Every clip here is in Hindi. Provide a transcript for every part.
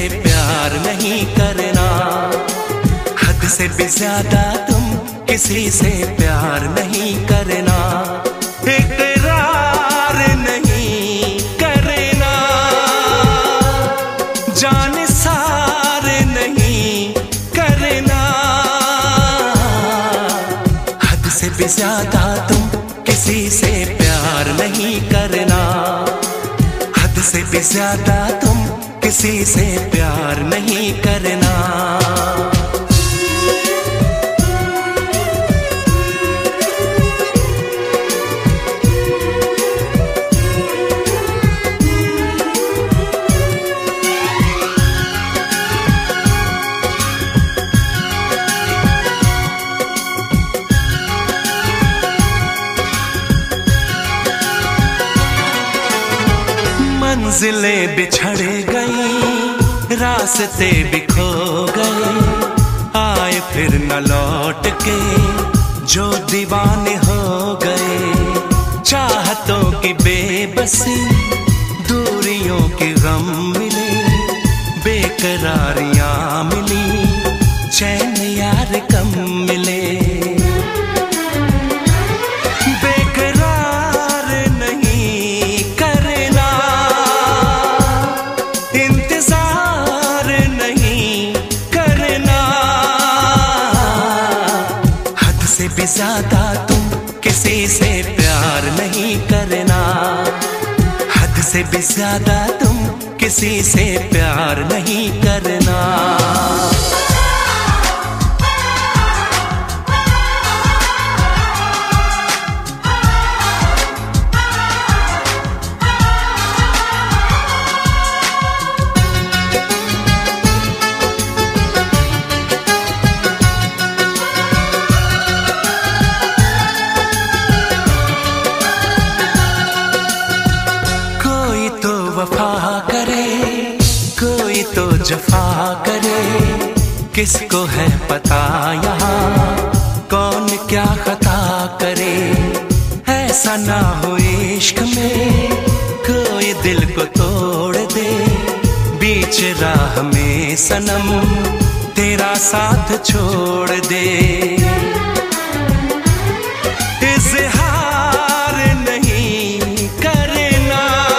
प्यार नहीं करना, हद से भी ज्यादा तुम किसी से प्यार नहीं करना, इकरार नहीं करना, जान सार नहीं करना, हद से भी ज्यादा तुम किसी से प्यार नहीं करना, हद से भी ज्यादा तुम किसी से प्यार नहीं करना। मंजिलें बिछड़ गई, रास्ते भी खो गए, आए फिर न लौट के जो दीवाने हो गए, चाहतों की बेबसी, दूरियों के गम मिले, बेकरारियां मिली, चैन यार कम मिले, ज्यादा तुम किसी से प्यार नहीं करना, हद से भी ज्यादा तुम किसी से प्यार नहीं करना। जफा करे, किसको है पता यहाँ कौन क्या खता करे, ऐसा ना हो इश्क में कोई दिल को तोड़ दे, बीच राह में सनम तेरा साथ छोड़ दे, इज़हार नहीं करना,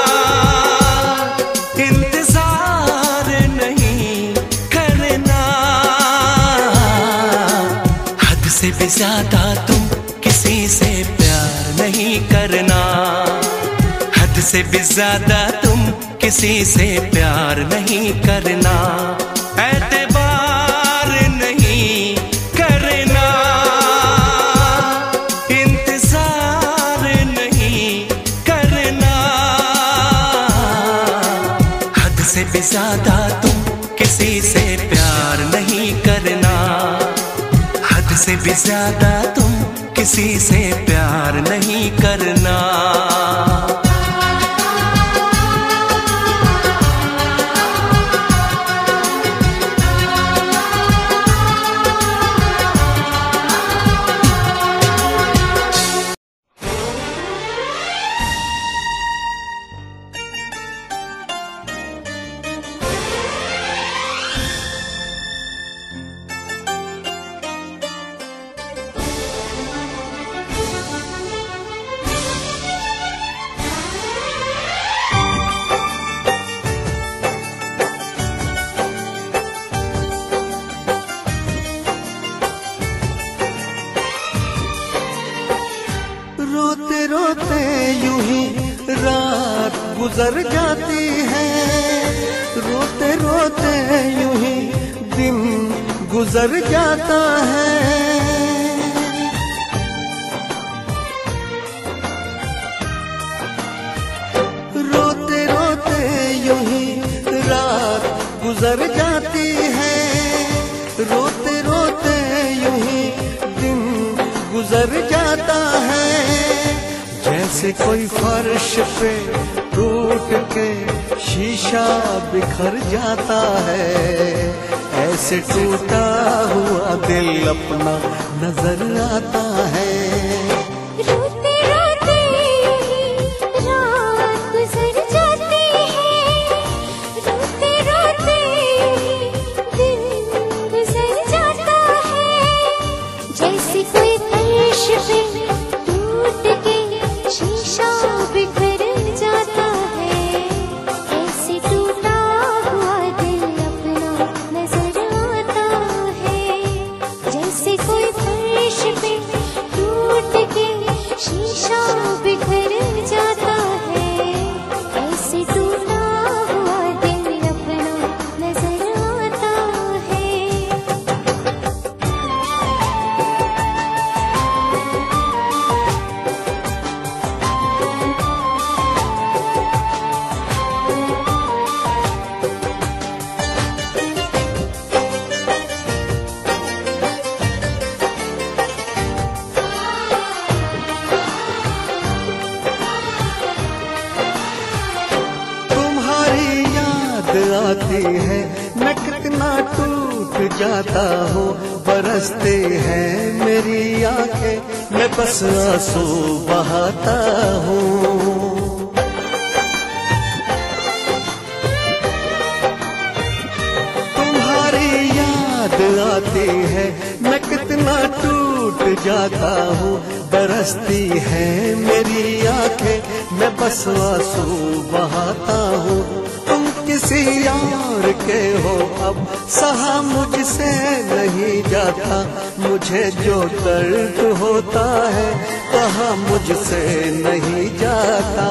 इंतजार नहीं करना, हद से भी ज्यादा तुम किसी से प्यार नहीं करना, हद से भी ज्यादा तुम किसी से प्यार नहीं करना, एतबार नहीं करना, इंतजार नहीं करना, हद से भी ज्यादा तुम किसी से प्यार नहीं करना, हद से भी ज्यादा तुम किसी से प्यार नहीं करना। गुजर जाती है, रोते रोते यूं ही दिन गुजर जाता है, रोते रोते यूं ही रात गुजर जाती है, रोते रोते यूं ही दिन गुजर जाता है, जैसे कोई फर्श पे टूट के शीशा बिखर जाता है, ऐसे टूटा हुआ दिल अपना नजर आता है। रोते रोते रात गुजर जाती है, रोते रोते है, मैं कितना टूट जाता हूँ। बरसते हैं मेरी आंखें, मैं बस आंसू बहाता हूँ। आती है, मैं कितना टूट जाता हूँ। बरसती है मेरी आंखें, मैं बस आंसू बहाता हूँ। तुम किसी यार के हो अब, सहा मुझसे नहीं जाता। मुझे जो दर्द होता है, कहा मुझसे नहीं जाता।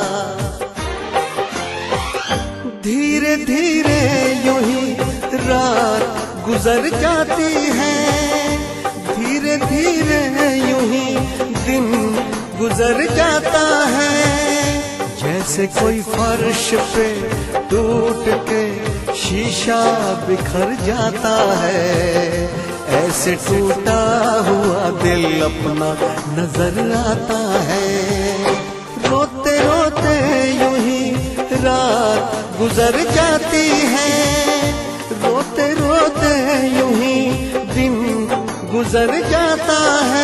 धीरे धीरे यूं ही रात गुजर जाती है, धीरे धीरे यूं ही दिन गुजर जाता है। जैसे कोई फर्श पे टूट के शीशा बिखर जाता है, ऐसे टूटा हुआ दिल अपना नजर आता है। रोते रोते यूं ही रात गुजर जाती है, रोते रोते यूं ही दिन गुजर जाता है।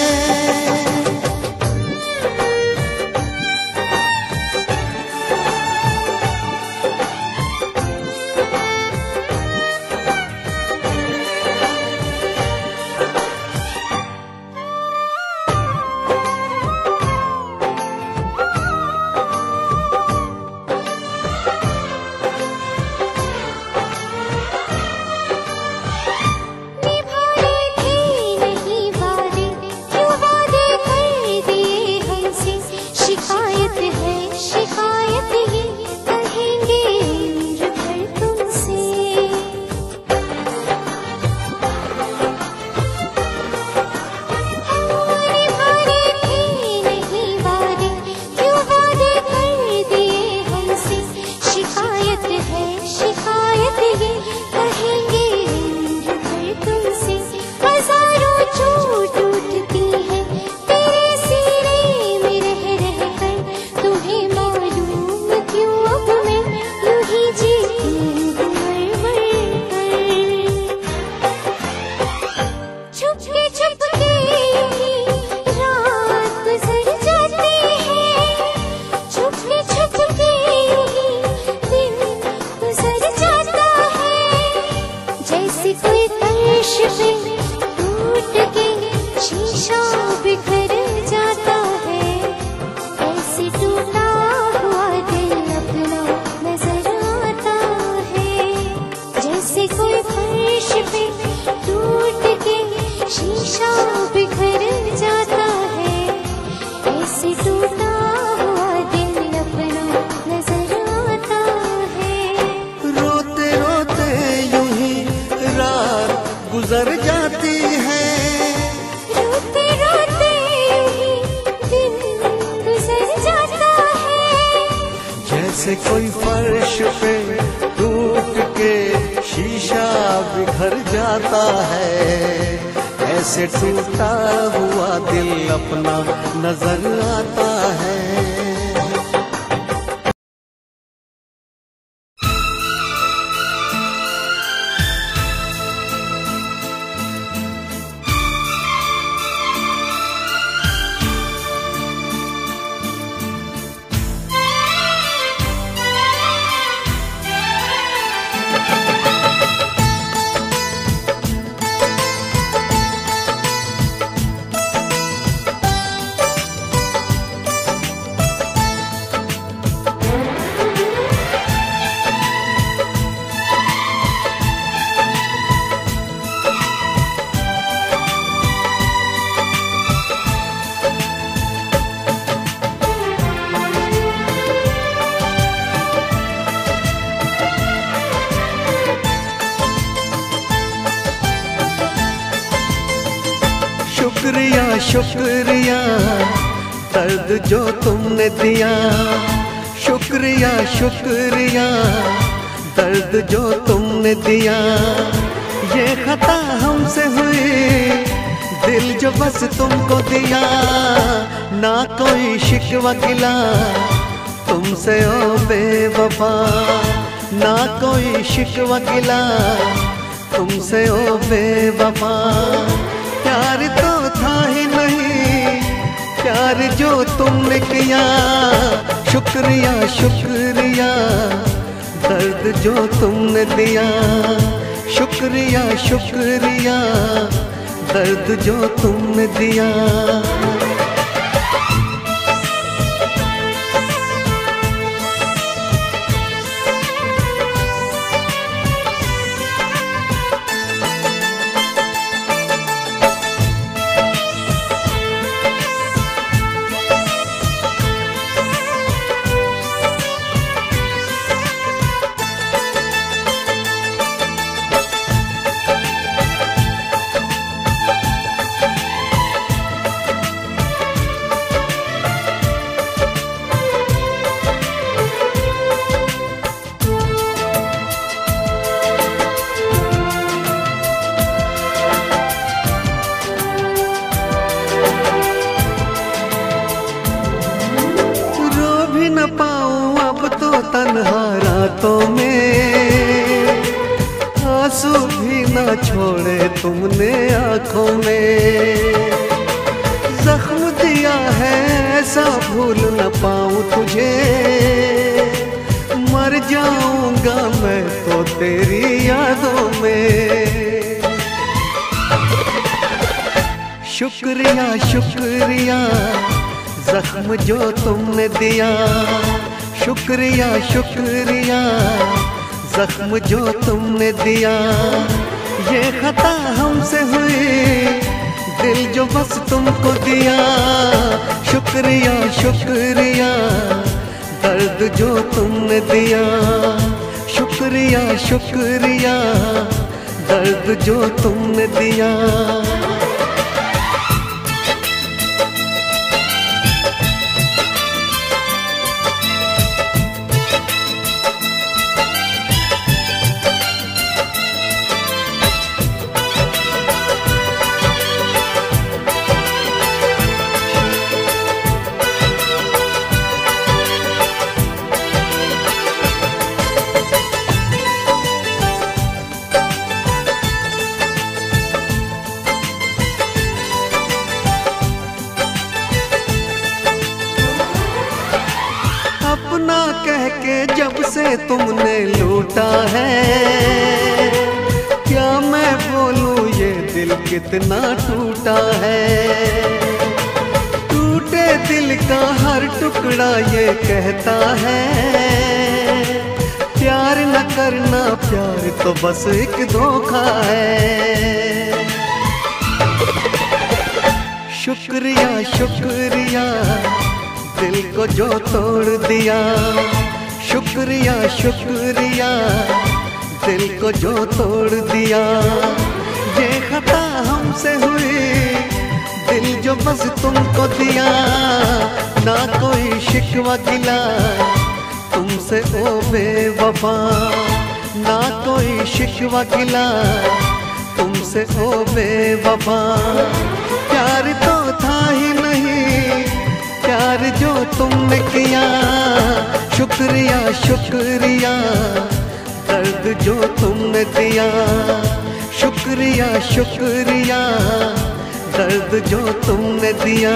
गुजर जाती है, रोते रोते दिन गुजर जाता है। जैसे कोई फर्श पे टूट के शीशा बिखर जाता है, ऐसे टूटा हुआ दिल अपना नजर आता है। शुक्रिया शुक्रिया दर्द जो तुमने दिया, शुक्रिया शुक्रिया दर्द जो तुमने दिया। ये खता हमसे हुई, दिल जो बस तुमको दिया। ना कोई शिकवा गिला तुमसे ओ बेवफा, ना कोई शिकवा गिला तुमसे ओ बेवफा। प्यार तो था ही नहीं प्यार जो तुमने किया, शुक्रिया शुक्रिया दर्द जो तुमने दिया, शुक्रिया शुक्रिया दर्द जो तुमने दिया। न पाऊं अब तो तन्हा रातों में, आंसू भी न छोड़े तुमने आंखों में। जख्म दिया है ऐसा भूल न पाऊं तुझे, मर जाऊंगा मैं तो तेरी यादों में। शुक्रिया शुक्रिया जख्म जो तुमने दिया, शुक्रिया शुक्रिया जख्म जो तुमने दिया। ये खता हमसे हुई दिल जो बस तुमको दिया, शुक्रिया शुक्रिया दर्द जो तुमने दिया, शुक्रिया शुक्रिया दर्द जो तुमने दिया। अपना कह के जब से तुमने लूटा है, क्या मैं बोलूं ये दिल कितना टूटा है। टूटे दिल का हर टुकड़ा ये कहता है, प्यार न करना प्यार तो बस एक धोखा है। शुक्रिया शुक्रिया दिल को जो तोड़ दिया, शुक्रिया शुक्रिया दिल को जो तोड़ दिया। ये खता हमसे हुई दिल जो बस तुमको दिया, ना कोई शिकवा गिला तुमसे ओ बेवफा, ना कोई शिकवा गिला तुमसे ओ बेवफा। प्यार तो था ही नहीं प्यार जो तुमने किया, शुक्रिया शुक्रिया दर्द जो तुमने दिया, शुक्रिया शुक्रिया दर्द जो तुमने दिया।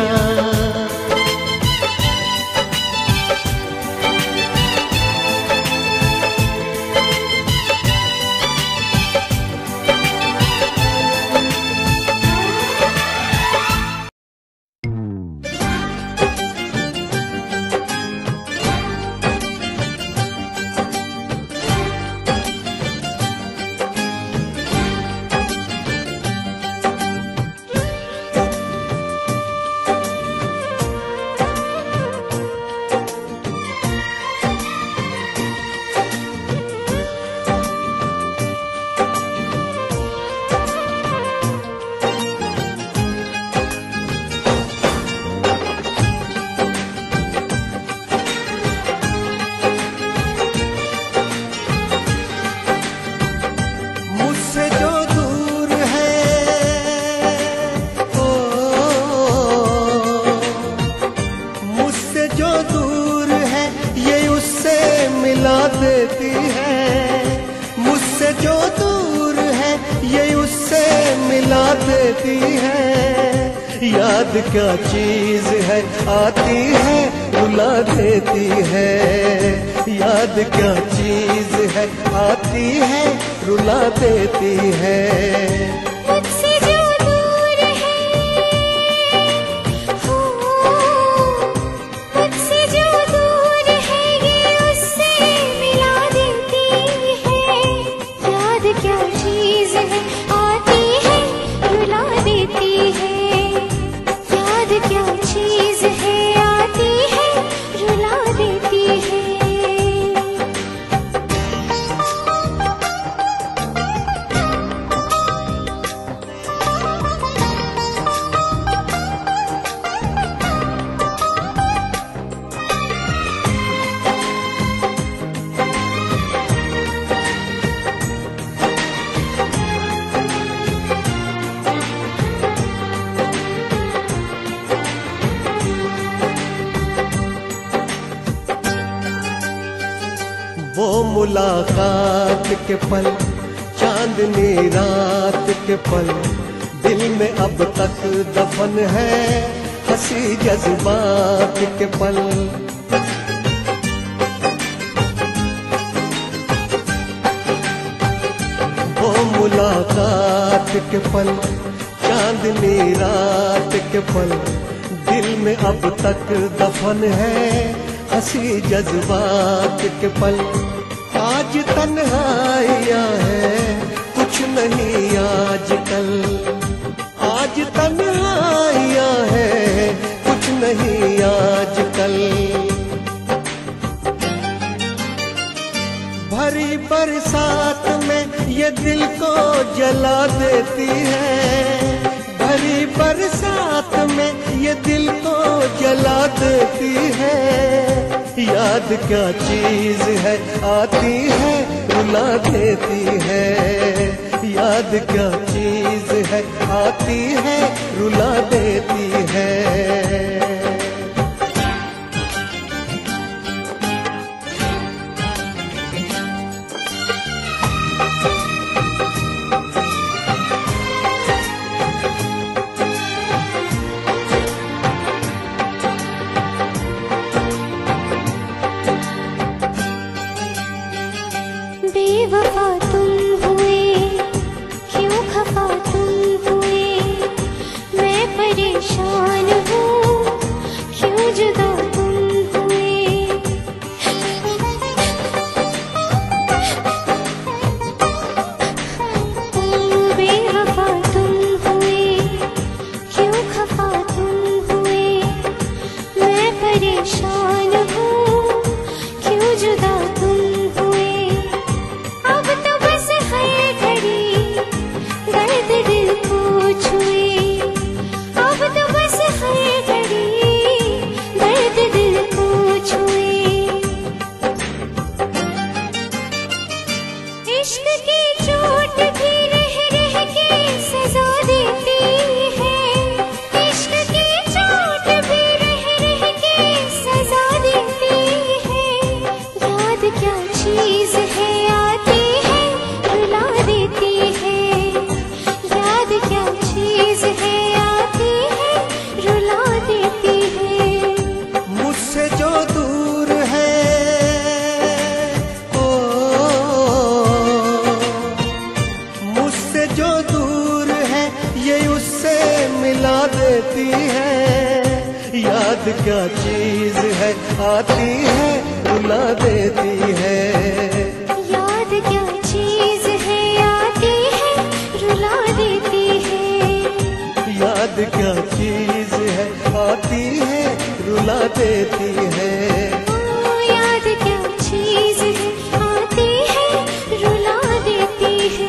मिला देती है। याद क्या चीज है, आती है रुला देती है। याद क्या चीज है, आती है रुला देती है। मुझसे जो दूर है हो, मुझसे जो दूर है ये उससे मिला देती है। याद क्या चीज है, आती है रुला देती है। याद क्या चीज है, आती है रुला देती है। वो मुलाकात के पल, चांदनी रात के पल, दिल में अब तक दफन है हंसी जज्बात के पल। वो मुलाकात के पल, चांदनी रात के पल, दिल में अब तक दफन है हंसी जज्बात के पल। आज तन्हाइयाँ है कुछ नहीं आजकल, आज तन्हाइयाँ है कुछ नहीं आजकल। भरी बरसात में ये दिल को जला देती है। भरी बरसात में ये दिल को जला देती है। याद क्या चीज है, आती है रुला देती है। याद क्या चीज है, आती है रुला देती है। बेवफा तुम हुए, क्यों खफा तुम हुए, मैं परेशान हूँ, क्यों जुदा तुम हुए। बेवफा तुम हुए, क्यों खफा तुम हुए, मैं परेशान हूँ, क्यों जुदा तुम हुए। अब तो बस हर घड़ी दर्द दिल को छुए। अब तो बस हर घड़ी दर्द दिल को छुए। इश्क की चोट भी रह रह के सजा देती है। इश्क की चोट भी रह रह के सजा देती है। याद क्या चीज है, आती है रुला देती है। याद क्या चीज है, आती है रुला देती है। मुझसे जो दूर है, ओ मुझसे जो दूर है ये उससे मिला देती है। याद क्या चीज है, आती है रुला देती है। याद क्या चीज है, आती है रुला देती है। याद क्या चीज है, आती है रुला देती है। ओ याद क्या चीज है, आती है रुला देती है।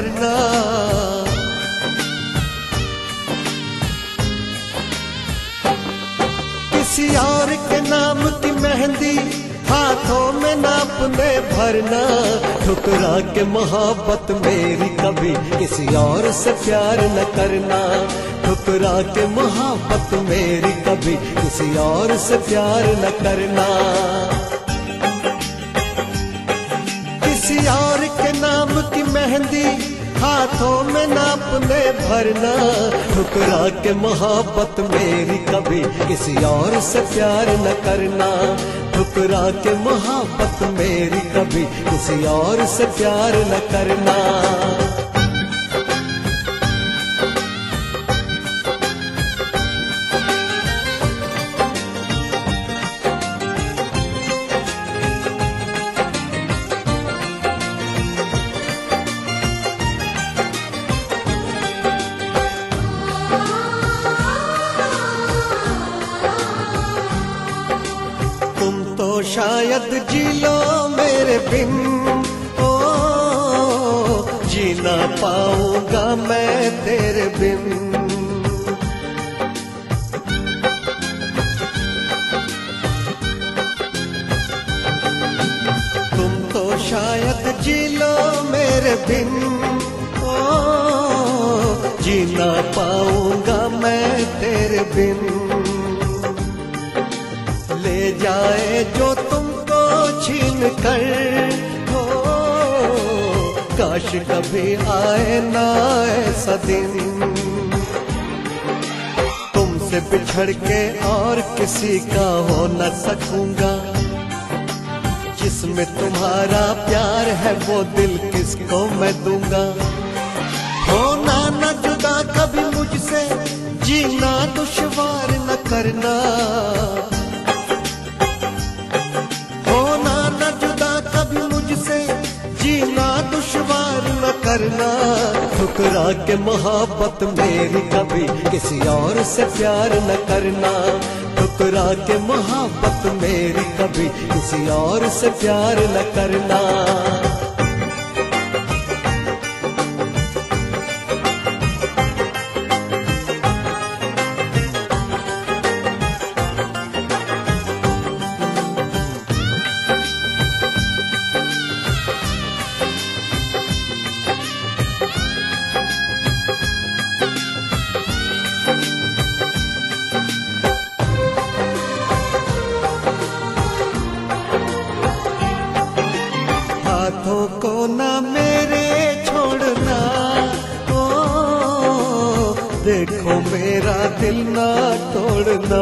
भरना। किसी और के नाम की मेहंदी हाथों में ना अपने भरना। ठुकरा के मोहब्बत मेरी कभी किसी और से प्यार न करना। ठुकरा के मोहब्बत मेरी कभी किसी और से प्यार न करना। किसी और के नाम की मेहंदी हाथों में ना अपने भरना। ठुकरा के मोहब्बत मेरी कभी किसी और से प्यार न करना। ठुकरा के मोहब्बत मेरी कभी किसी और से प्यार न करना। शायद जी लो मेरे बिन, ओ जी ना पाऊंगा मैं तेरे बिन। तुम तो शायद जी लो मेरे बिन, ओ जी ना पाऊंगा मैं तेरे बिन। ले जाए जो तुमको छीन कर, हो काश कभी आए ना ऐसा दिन। तुमसे बिछड़ के और किसी का हो न सकूंगा। जिसमें तुम्हारा प्यार है वो दिल किसको मैं दूंगा। होना न जुदा कभी मुझसे, जीना दुश्वार न करना। जीना दुश्वार न करना। ठुकरा के मोहब्बत मेरी कभी किसी और से प्यार न करना। ठुकरा के मोहब्बत मेरी कभी किसी और से प्यार न करना। हाथों को ना मेरे छोड़ना, ओ देखो मेरा दिल ना तोड़ना।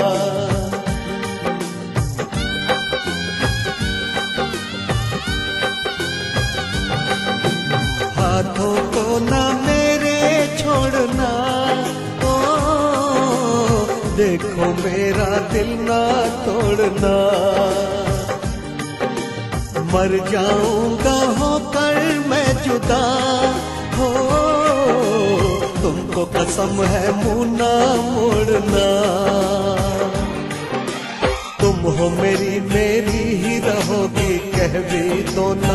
हाथों को ना मेरे छोड़ना, ओ देखो मेरा दिल ना तोड़ना। मर जाऊंगा होकर मैं जुदा, हो तुमको कसम है मुँह ना मोड़ना। तुम हो मेरी मेरी ही रहोगी कह भी दो ना।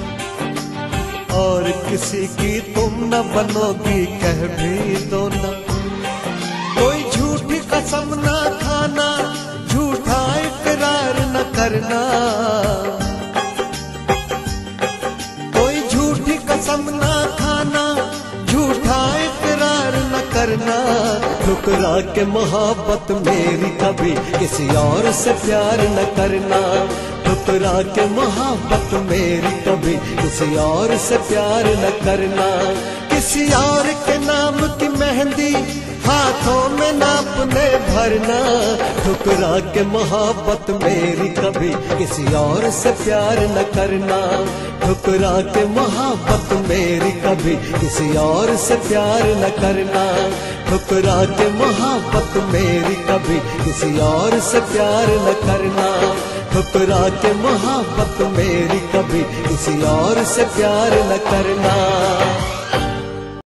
और किसी की तुम न बनोगी कह भी दो ना। कोई झूठी कसम ना खाना, झूठा इकरार न करना। कसम ना खाना, झूठा इकरार न करना। ठुकरा के मोहब्बत मेरी कभी किसी और से प्यार न करना। ठुकरा के मोहब्बत मेरी कभी किसी और से प्यार न करना। किसी और के नाम की मेहंदी हाथों में ना अपने भरना। ठुकरा के मोहब्बत मेरी कभी किसी और से प्यार न करना। ठुकरा के मोहब्बत मेरी कभी किसी और से प्यार न करना। ठुकरा के मोहब्बत मेरी कभी किसी और से प्यार न करना। ठुकरा के मोहब्बत मेरी कभी किसी और से प्यार न करना।